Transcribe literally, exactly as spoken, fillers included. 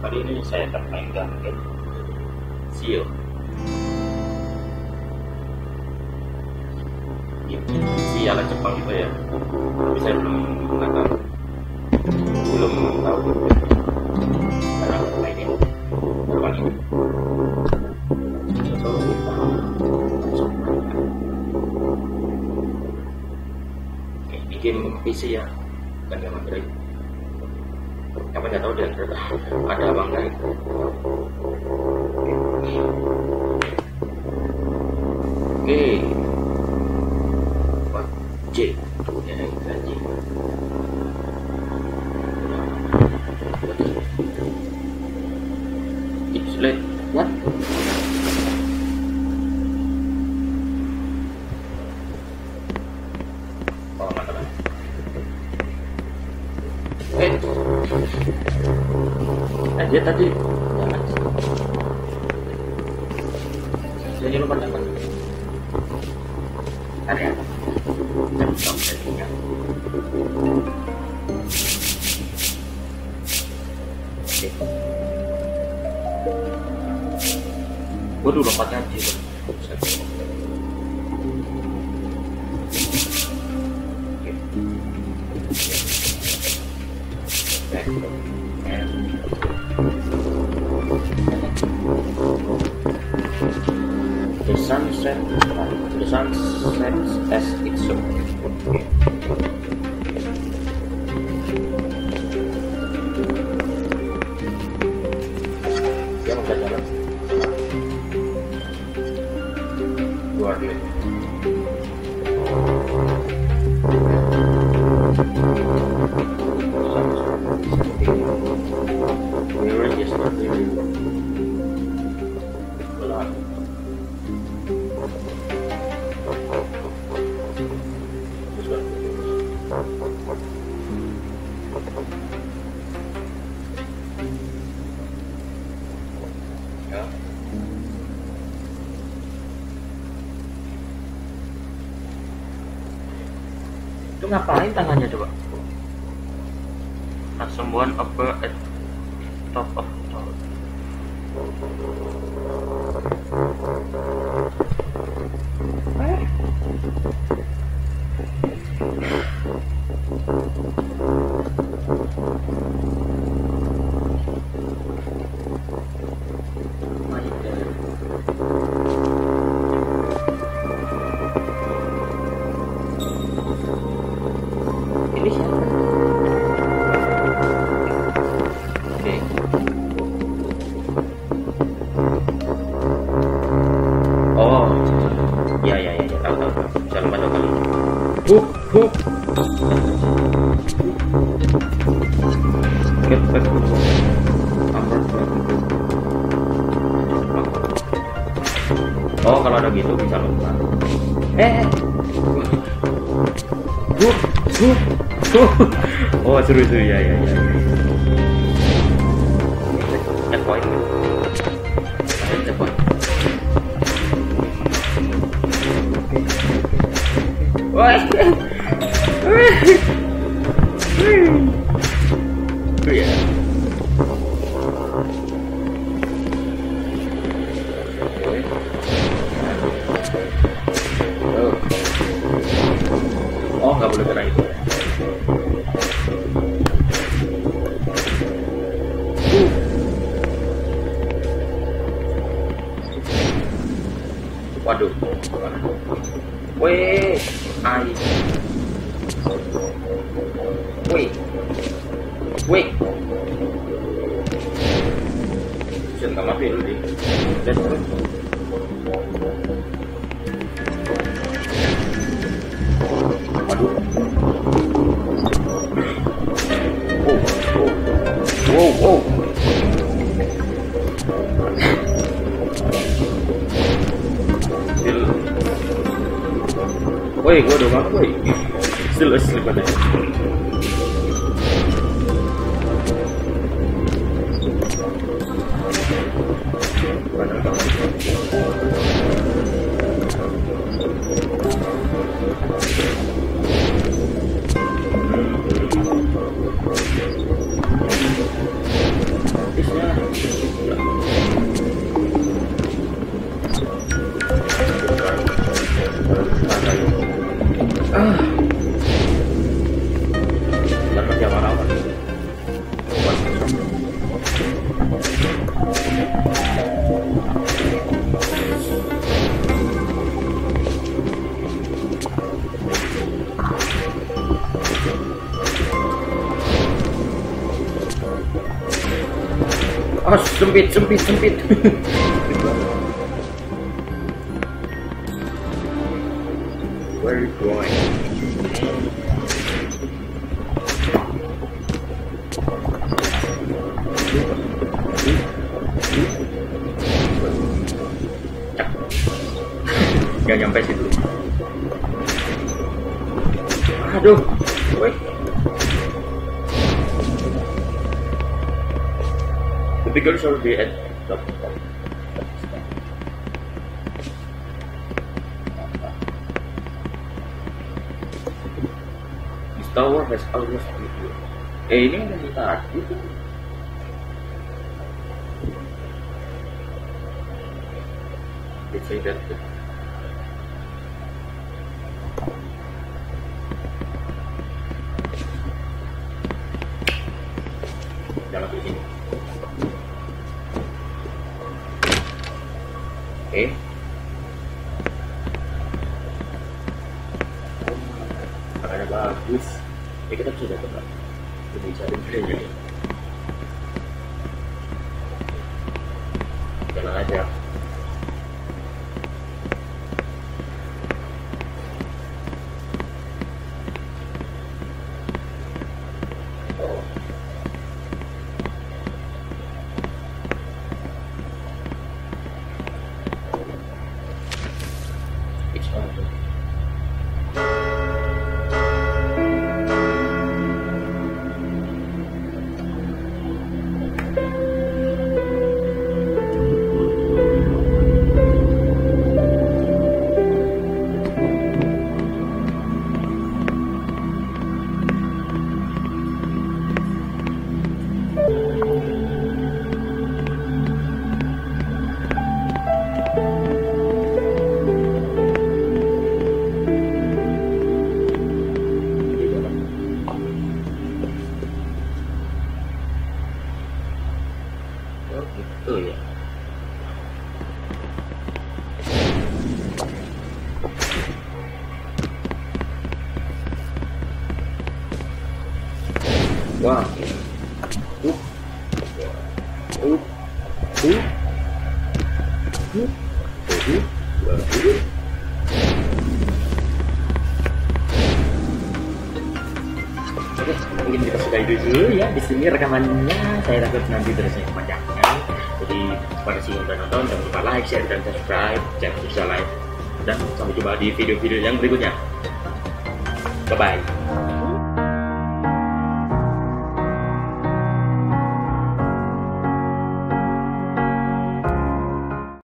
Kali ini saya akan mainkan game Sio. Si ala Jepang itu ya, tapi saya belum menggunakan, belum tahu cara mainin Jepang ini. Oke, ini game P C ya, bukan game Android. Siapa nggak tahu deh ada apa enggak itu. Oke, what J ya J. It's late. What? Oh mantap. Eh, eh dia tadi jangan. Jadi lupa dapat. Ada ya? Jam sampai punya. Oke. Waduh lompatnya gitu. The sunset, the sun sets as it so. Yang berjalan dua menit. Itu ngapain tangannya coba? Nah, someone upper at top of tower. Eh. Ini siapa? Oke. Oh, ya ya ya, ya. tahu tahu tahu. Bisa lompat dua kali. Buk buk. Get back. Oh, kalau ada gitu bisa lompat. Eh. Buk buk. Oh seru seru ya ya ya. Checkpoint. Checkpoint. Wah. Ya. Oh nggak boleh gerak itu. Waduh, weh, air, weh, weh, jangan nggak mati dulu deh, dan terus, waduh, wow, wow, wow. Woi, gua udah ngaku, woi. Still asleep pada. Oh, sempit, sempit, sempit. Where are you going? Gak nyampe situ. Aduh, woi. The girls are be at top. This tower has almost been built. Eh, ini udah tadi. They say that. Jangan di sini. Oke. Makanya bagus. Ya kita bisa dapat lah. Ini cari brandnya. Jalan aja. Gitu ya. Wah. Uh. Uh. Uh. Uh. Uh. Uh. Oke, mungkin kita sudahi dulu ya di sini rekamannya. Saya takut nanti terusnya kepanjangan. Jadi pada sih yang udah nonton, jangan lupa like, share, dan subscribe. Jangan lupa like. Dan sampai jumpa di video-video yang berikutnya. Bye bye.